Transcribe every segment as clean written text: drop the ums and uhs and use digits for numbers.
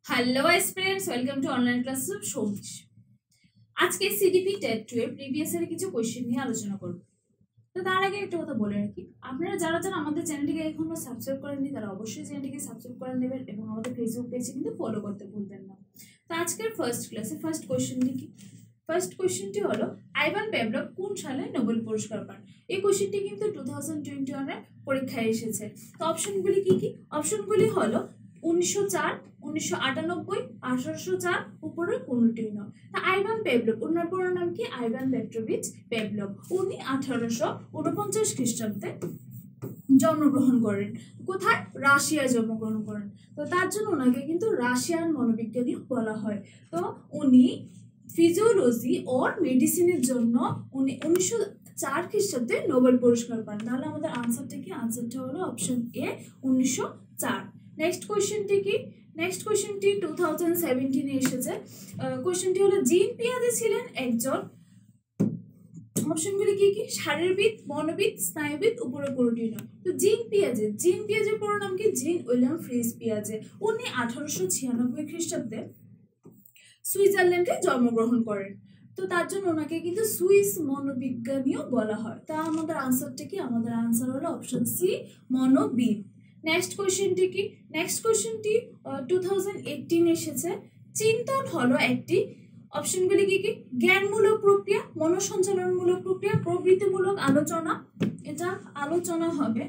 Hello students, welcome to online class of Soumish. আজকে CDP TET 2 এর previous এর কিছু কোশ্চেন নিয়ে আলোচনা করব। তো তার আগে একটা কথা বলে রাখি, আপনারা যারা যারা আমাদের চ্যানেলটিকে এখনো সাবস্ক্রাইব করেননি তারা অবশ্যই চ্যানেলটিকে সাবস্ক্রাইব করে নেবেন এবং আমাদের ফেসবুক পেজে কিন্তু ফলো করতে ভুলবেন না। তো আজকের ফার্স্ট ক্লাসে ফার্স্ট কোশ্চেনটি কি? ফার্স্ট কোশ্চেনটি হলো আইভান পেভলভ কোন সালে নোবেল পুরস্কার পান? এই কোশ্চেনটি কিন্তু 2021 এর পরীক্ষায় এসেছে। তো অপশনগুলি কি কি? অপশনগুলি হলো 1904, 1998, 1804, উপরে কোনটিই নয়। তা আইভান পেভলভ, ওনার পুরো নাম কি? Ivan Petrovich Pavlov. উনি 1849 খ্রিস্টাব্দে জন্মগ্রহণ করেন। কোথায়? রাশিয়ায় জন্মগ্রহণ করেন। তো তার জন্য ওনাকে কিন্তু রাশিয়ান মনোবিজ্ঞানী বলা হয়। তো উনি ফিজিওলজি ওর মেডিসিনের জন্য উনি 1904 খ্রিস্টাব্দে নোবেল পুরস্কার পান। তাহলে আমাদের আনসারটা কি? আনসারটা হলো অপশন এ, 1904। নেক্সট কোয়েশ্চেনটি কি? নেক্সট কোয়েশ্চেনটি 2017 এ এসেছে। কোয়েশ্চেনটি হলো জিন পিয়াজে ছিলেন একজন, অপশনগুলি কি কি? শারীরবিদ, মনোবিদ, স্নায়ুবিদ, উপরে কোনটি নয়। তো জিন পিয়াজের পুরো নাম কি? জিন উইলিয়াম ফ্রিজ পিয়াজে। উনি 1896 খ্রিস্টাব্দে সুইজারল্যান্ডে জন্মগ্রহণ করেন। তো তার জন্য ওনাকে কিন্তু সুইস মনোবিজ্ঞানীও বলা হয়। তা আমাদের আনসারটা কি? আমাদের আনসার হলো অপশন সি, মনোবিদ। নেক্সট কোয়েশ্চেনটি কি? নেক্সট কোয়েশ্চেনটি 2018 এসেছে। চিন্তন হলো একটি, অপশনগুলি কি কি? জ্ঞানমূলক প্রক্রিয়া, মনঃসঞ্চালনমূলক প্রক্রিয়া, প্রবৃত্তিমূলক আলোচনা। এটা আলোচনা হবে,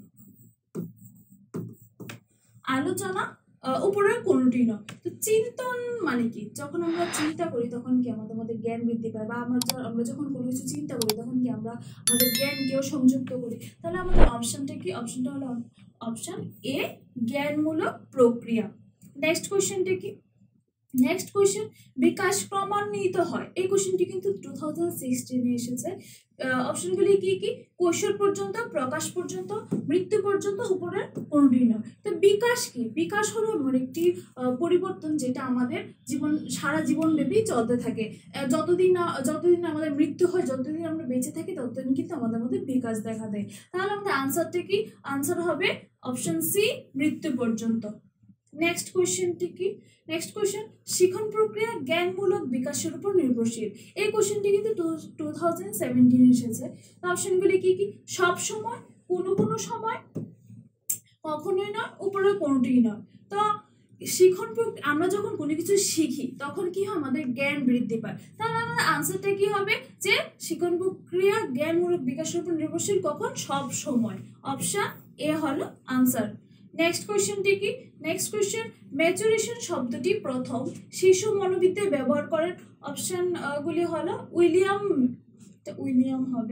আলোচনা, উপরের কোনটি নয়। তো চিন্তন মানে কি? যখন আমরা চিন্তা করি তখন কি আমাদের মধ্যে জ্ঞান বৃদ্ধি পায়, বা আমরা যখন কোনো কিছু চিন্তা করি তখন কি আমরা আমাদের জ্ঞানকেও সংযুক্ত করি। তাহলে আমাদের অপশনটা কি? অপশনটা হলো অপশন এ, জ্ঞানমূলক প্রক্রিয়া। নেক্সট কোয়েশ্চেনটা কি? নেক্সট কোয়েশ্চেন, বিকাশ ক্রমান্বিত হয়। এই কোয়েশ্চেনটি কিন্তু 2016 এ এসেছে। অপশনগুলি কি কি? কৈশোর পর্যন্ত, প্রকাশ পর্যন্ত, মৃত্যু পর্যন্ত, উপরের কোনটি নয়। তো বিকাশ কি? বিকাশ হলো এমন একটি পরিবর্তন যেটা আমাদের সারা জীবনব্যাপী চলতে থাকে। যতদিন না আমাদের মৃত্যু হয়, যতদিন আমরা বেঁচে থাকি ততদিন কিন্তু আমাদের মধ্যে বিকাশ দেখা দেয়। তাহলে আমাদের আনসারটা কি? আনসার হবে অপশন সি, মৃত্যু পর্যন্ত। নেক্সট কোয়েশ্চেনটি কি? নেক্সট কোয়েশ্চেন, শিখন প্রক্রিয়া জ্ঞানমূলক বিকাশের উপর নির্ভরশীল। এই কোয়েশ্চেনটি কিন্তু 2017 এসেছে। অপশনগুলি কি কি? সব সময়, কোনো সময়, কখনোই নয়, উপরে কোনোটিই নয়। তো শিখন প্রক্রিয়া, আমরা যখন কোনো কিছু শিখি তখন কি হয়? আমাদের জ্ঞান বৃদ্ধি পায়। তাহলে আমাদের আনসারটা কি হবে? যে শিখন প্রক্রিয়া জ্ঞানমূলক বিকাশের উপর নির্ভরশীল। কখন? সব সময়। অপশন এ হলো আনসার। নেক্সট কোয়েশ্চেনটি কি? নেক্সট কোয়েশ্চেন, ম্যাচুরেশন শব্দটি প্রথম শিশু মনোবিদ্যায় ব্যবহার করেন। অপশন গুলি হলো উইলিয়াম হবে,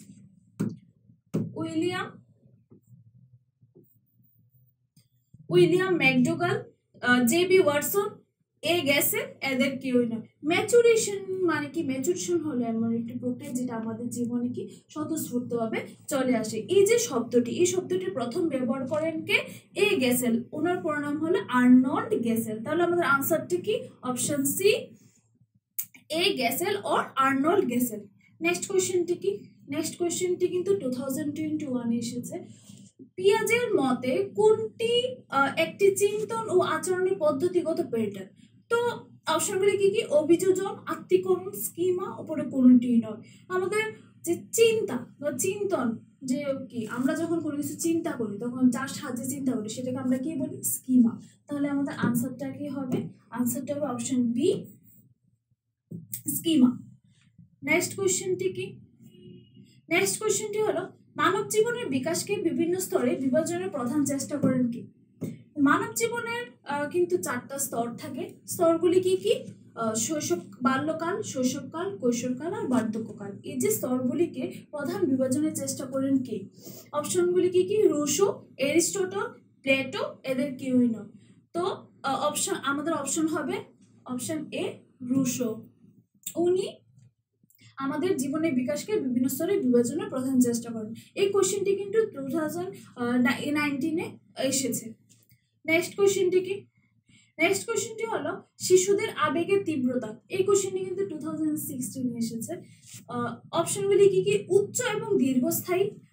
William McDougall, J B. Watson, A Gesell, এদের কেউই নয়। ম্যাচুরেশন মানে কি? ম্যাচুরেশন হলো এমন একটি প্রক্রিয়া যেটা আমাদের জীবনে কি স্বতঃস্ফূর্তভাবে চলে আসে। এই যে শব্দটি, এই শব্দটি প্রথম ব্যবহার করেন কে? এ গেসেল। ওনার পুরো নাম হলো আর্নল্ড গেসেল। তাহলে আমাদের আনসারটি কি? Option C, A Gesell or Arnold Gesell. Next কোয়েশ্চেনটি কি? নেক্সট কোয়েশ্চেনটি কিন্তু 2021 এসেছে। পিয়াজের মতে কোনটি একটি চিন্তন ও আচরণের পদ্ধতিগত প্যাটার্ন? তো অপশনগুলি কি কি? অভিযোজন, আত্মীকরণ, স্কিমা, উপরে কোনটিই নয়। আমাদের যে চিন্তা বা চিন্তন, যে কি আমরা যখন কোনো কিছু চিন্তা করি তখন যার সাহায্যে চিন্তা করি সেটাকে আমরা কি বলি? স্কিমা। তাহলে আমাদের আনসারটা কি হবে? আনসারটা হবে অপশন বি, স্কিমা। নেক্সট কোয়েশ্চেনটি কি? নেক্সট কোয়েশ্চেনটি হলো মানব জীবনের বিকাশকে বিভিন্ন স্তরে বিভাজনের প্রধান চেষ্টা করেন কি? মানব জীবনের কিন্তু 4টা স্তর থাকে। স্তরগুলি কি কি? বাল্যকাল, শৈশবকাল, কৈশোরকাল আর বার্ধক্যকাল। এই যে স্তরগুলিকে প্রধান বিভাজনের চেষ্টা করেন কে? অপশনগুলি কি কি? রুশো, এরিস্টটল, প্লেটো, এদের কেউই নয়। তো আমাদের অপশন হবে অপশন এ, রুশো। উনি আমাদের জীবনের বিকাশকে বিভিন্ন স্তরে বিভাজনের প্রধান চেষ্টা করেন। এই কোশ্চেনটি কিন্তু 2019 এ এসেছে। নেক্সট কোশ্চেনটি কি? নেক্সট কোশ্চেনটি হলো শিশুদের আবেগের তীব্রতা। এই কোশ্চেনটি কিন্তু 2016 এ এসেছে। অপশনগুলি কি কি? উচ্চ এবং দীর্ঘস্থায়ী,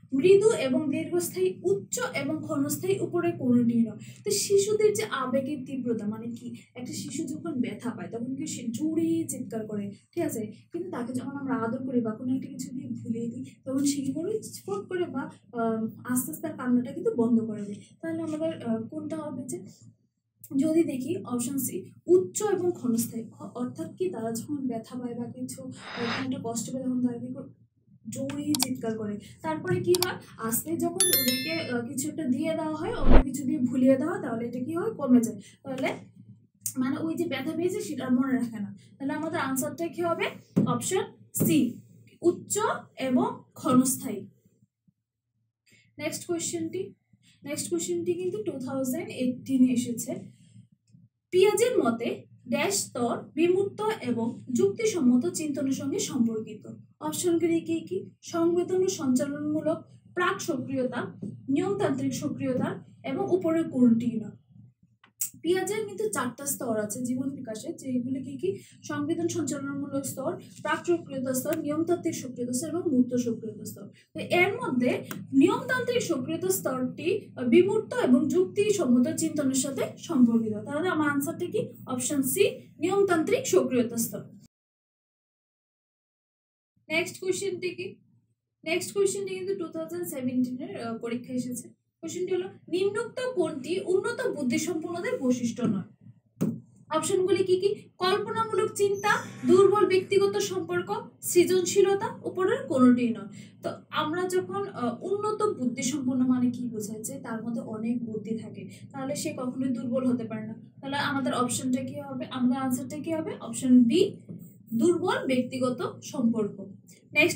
মৃদু এবং দীর্ঘস্থায়ী, উচ্চ এবং ক্ষণস্থায়ী, উপরে কোনোটি নয়। তো শিশুদের যে আবেগের তীব্রতা মানে কি, একটা শিশু যখন ব্যথা পায় তখন কি সে জোরে চিৎকার করে, ঠিক আছে, কিন্তু তাকে যখন আমরা আদর করি বা কোনো একটা কিছু দিয়ে ভুলিয়ে দিই তখন সে কি করে, স্পট করে বা আস্তে আস্তে কান্নাটা কিন্তু বন্ধ করে দেয়। তাহলে আমাদের কোনটা হবে, যে যদি দেখি অপশন সি, উচ্চ এবং ক্ষণস্থায়ী, অর্থাৎ কি তারা যখন ব্যথা পায় বা কিছু একটা কষ্ট পায় তখন তারা কি জোরে চিৎকার করে। তারপরে কি হয়, আস্তে যখন ওদেরকে কিছু একটা দিয়ে দেওয়া হয়, অন্য কিছু দিয়ে ভুলিয়ে দেওয়া, তাহলে এটা কি হয়, কমে যায়। তাহলে মানে ওই যে ব্যথা পেয়েছে সেটা মনে রাখে না। তাহলে আমাদের আনসারটা কি হবে, অপশন সি, উচ্চ এবং ক্ষণস্থায়ী। নেক্সট কোয়েশ্চেনটি কিন্তু 2018 এসেছে। পিয়াজের মতে ড্যাশ স্তর বিমূর্ত এবং যুক্তিসম্মত চিন্তনের সঙ্গে সম্পর্কিত। অপশনগুলি কি কি, সংবেদন ও সঞ্চালনমূলক, প্রাক সক্রিয়তা, নিয়মতান্ত্রিক সক্রিয়তা এবং উপরের কোনটি না। পিয়াজের কিন্তু 4টা স্তর আছে জীবন বিকাশের, যেগুলি কি কি, সংবেদন সঞ্চালনমূলক স্তর, প্রাক সক্রিয়তা স্তর, নিয়মতান্ত্রিক সক্রিয়তা স্তর এবং মূর্ত সক্রিয়তা স্তর। তো এর মধ্যে নিয়মতান্ত্রিক সক্রিয়তা স্তরটি বিমূর্ত এবং যুক্তিসম্মত চিন্তনের সাথে সম্পর্কিত। তাহলে আমার আনসারটা কি, অপশন সি, নিয়মতান্ত্রিক সক্রিয়তা স্তর। নেক্সট কোয়েশ্চেনটি কিন্তু 2017 এর পরীক্ষা এসেছে। কোশ্চেনটি হলো, নিম্নোক্ত কোনটি উন্নত বুদ্ধিসম্পন্নদের বৈশিষ্ট্য নয়। অপশনগুলি কি কি, কল্পনামূলক চিন্তা, দুর্বল ব্যক্তিগত সম্পর্ক, সৃজনশীলতা, উপরের কোনটি নয়। তো আমরা যখন উন্নত বুদ্ধিসম্পন্ন মানে কি বোঝায়, যে তার মধ্যে অনেক বুদ্ধি থাকে, তাহলে সে কখনোই দুর্বল হতে পারে না। তাহলে আমাদের অপশনটা কি হবে, আমাদের আনসারটা কি হবে, অপশন বি, দুর্বল ব্যক্তিগত সম্পর্ক। নেক্সট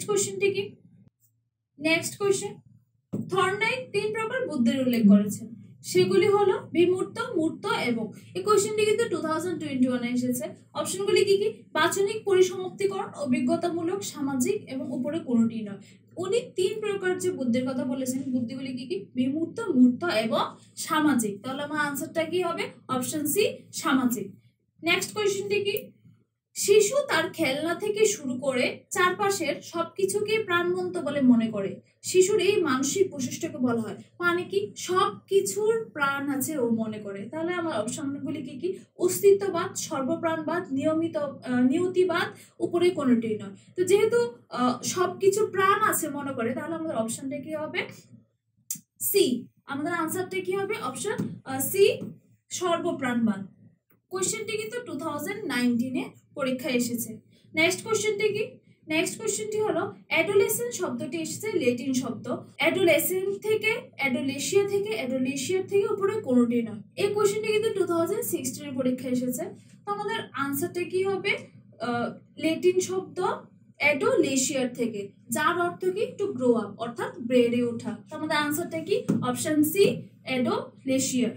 কোয়েশ্চেন, থর্নডাইক 3 প্রকার বুদ্ধির উল্লেখ করেছেন, সেগুলি হলো বিমূর্ত, মূর্ত এবং, এই কোয়েশ্চেনটি কিন্তু 2021 এসেছে। অপশনগুলি কি কি, বাচনিক, পরিসমাপ্তিকরণ, অভিজ্ঞতামূলক, সামাজিক এবং উপরে কোনটি নয়। উনি 3 প্রকার যে বুদ্ধির কথা বলেছেন, বুদ্ধিগুলি কি কি, বিমূর্ত, মূর্ত এবং সামাজিক। তাহলে আমার আনসারটা কি হবে, অপশন সি, সামাজিক। নেক্সট কোয়েশ্চেনটি কি, শিশু তার খেলনা থেকে শুরু করে চারপাশের সবকিছুকে প্রাণবন্ত বলে মনে করে। শিশুর এই মানসিক বৈশিষ্ট্যকে বলা হয়, মানে কি, সবকিছুর প্রাণ আছে ও মনে করে। তাহলে আমার অপশনগুলি কি কি, অস্তিত্ববাদ, সর্বপ্রাণবাদ, নিয়তিবাদ, উপরে কোনটি নয়। তো যেহেতু সবকিছুর প্রাণ আছে মনে করে, তাহলে আমাদের অপশনটা কি হবে, সি। আমাদের আনসারটা কি হবে, অপশন সি, সর্বপ্রাণবাদ। কোশ্চেনটি কিন্তু 2019 এ পরীক্ষায় এসেছে। নেক্সট কোশ্চেনটি হলো, অ্যাডোলেসেন্ট শব্দটি এসেছে ল্যাটিন শব্দ, অ্যাডোলেসেন্ট থেকে, অ্যাডোলেশিয়া থেকে উপরে কোনটি নয়। এই কোশ্চেনটি কিন্তু 2016 এর পরীক্ষায় এসেছে। তো আমাদের আনসারটা কি হবে, ল্যাটিন শব্দ অ্যাডোলেশিয়ার থেকে, যার অর্থ কি, টু গ্রো আপ, অর্থাৎ বেড়ে ওঠা। তো আমাদের আনসারটা কি, অপশন সি, অ্যাডোলেশিয়ার।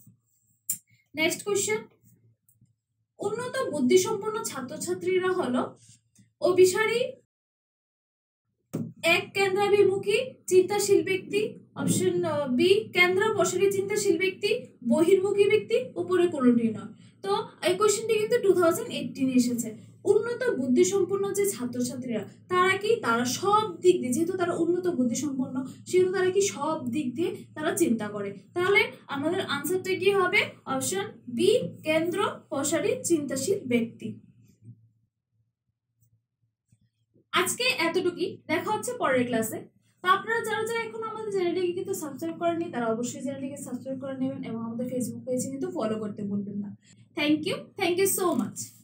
নেক্সট কোশ্চেন, উন্নত বুদ্ধিসম্পন্ন ছাত্রছাত্রীরা হলো অভিসারী, এক কেন্দ্রাভিমুখী চিন্তাশীল ব্যক্তি, অপশন বি, কেন্দ্রাপসারী চিন্তাশীল ব্যক্তি, বহির্মুখী ব্যক্তি, উপরে কোনটি নয়। তো এই কোশ্চেনটি কিন্তু 2018 এসেছে। উন্নত বুদ্ধিসম্পন্ন যে ছাত্রছাত্রীরা, তারা কি, তারা সব দিক দিয়ে, যেহেতু তারা উন্নত বুদ্ধিসম্পন্ন, সেহেতু তারা কি সব দিক দিয়ে তারা চিন্তা করে। তাহলে আমাদের আনসারটা কি হবে, অপশন বি, কেন্দ্র প্রসারী চিন্তাশীল ব্যক্তি। আজকে এতটুকুই, দেখা হচ্ছে পরের ক্লাসে। তো আপনারা যারা এখন আমাদের চ্যানেলটিকে কিন্তু সাবস্ক্রাইব করেননি, তারা অবশ্যই চ্যানেলটিকে সাবস্ক্রাইব করে নেবেন এবং আমাদের ফেসবুক পেজে কিন্তু ফলো করতে ভুলবেন না। Thank you so much.